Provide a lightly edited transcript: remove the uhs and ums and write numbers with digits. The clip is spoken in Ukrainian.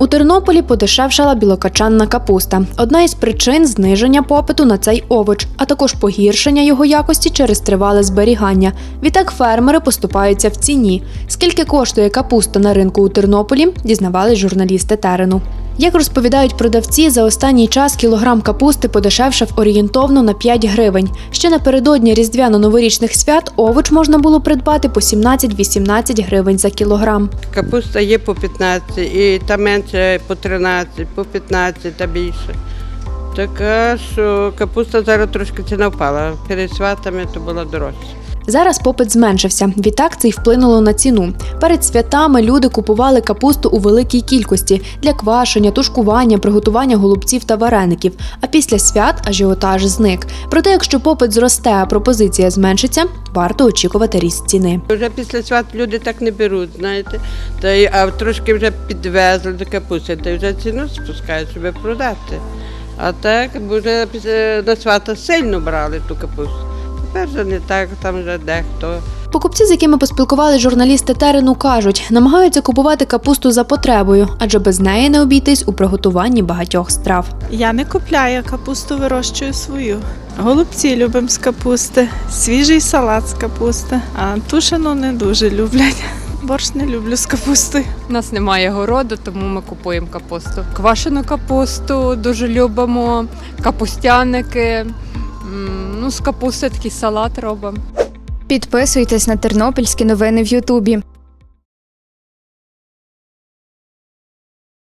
У Тернополі подешевшала білокачанна капуста. Одна із причин – зниження попиту на цей овоч, а також погіршення його якості через тривале зберігання. Відтак фермери поступаються в ціні. Скільки коштує капуста на ринку у Тернополі, дізнавались журналісти Терену. Як розповідають продавці, за останній час кілограм капусти подешевшав орієнтовно на 5 гривень. Ще напередодні різдвяно-новорічних свят овоч можна було придбати по 17-18 гривень за кілограм. Капуста є по 15, і та менше по 13, по 15 та більше. Така, що капуста зараз трошки ціна впала. Перед святами то була дорожча. Зараз попит зменшився, відтак це й вплинуло на ціну. Перед святами люди купували капусту у великій кількості для квашення, тушкування, приготування голубців та вареників. А після свят ажіотаж зник. Проте, якщо попит зросте, а пропозиція зменшиться, варто очікувати ріст ціни. Вже після свят люди так не беруть, знаєте, а трошки вже підвезли до капусти, та вже ціну спускають, щоб продати. А так, бо вже на свята сильно брали ту капусту. Тепер вже не так, там вже дехто. Покупці, з якими поспілкували журналісти Терену, кажуть, намагаються купувати капусту за потребою, адже без неї не обійтись у приготуванні багатьох страв. Я не купляю, капусту вирощую свою. Голубці любимо з капусти, свіжий салат з капусти, а тушену не дуже люблять. Борщ не люблю з капустою. У нас немає городу, тому ми купуємо капусту. Квашену капусту дуже любимо, капустяники. З капусти такий салат робимо. Підписуйтесь на тернопільські новини в Ютубі.